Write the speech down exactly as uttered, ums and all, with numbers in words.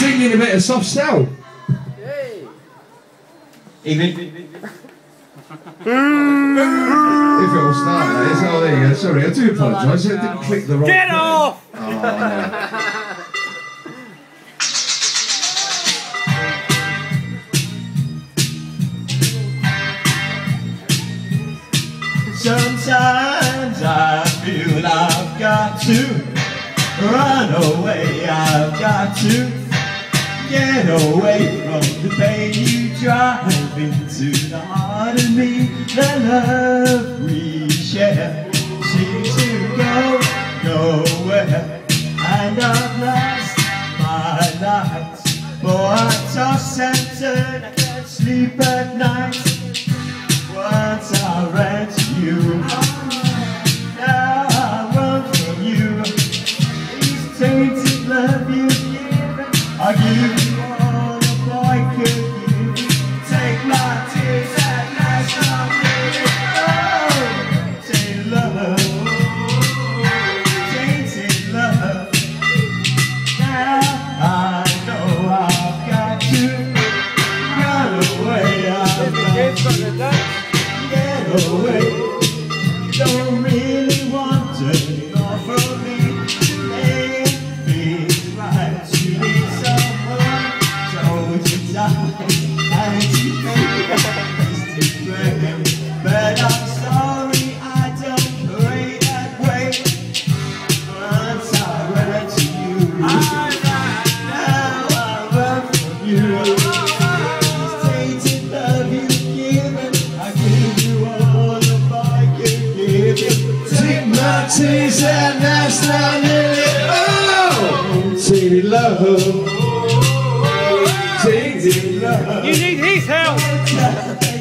singing a bit of soft cell. Evening. If it will start, mate. Oh, there you go. Sorry, I do apologise. I didn't click the wrong Get button. off! Oh, no. Sometimes I feel I've got to run away, I've got to get away from the pain you drive into the heart of me. The love we share seems to go nowhere, and I've lost my life, for I toss and turn, I can't sleep at night. Once I ran to you, now I run from you. These tainted love you've given, I give you all the boy could give. Take my tears and last on me. Oh, tainted love, tainted love. Now I know I've got to run away. I've got to get away. Don't really want to go from me. Ain't feels right. You need someone told you die, and you think it's too brave. But I'm sorry, I don't pray that way. Once I ran to you, now I run from you. This tainted love you've given, I give you all the I could give you. Take my tears and that's not nearly all. Tainted love, tainted love. You need his help!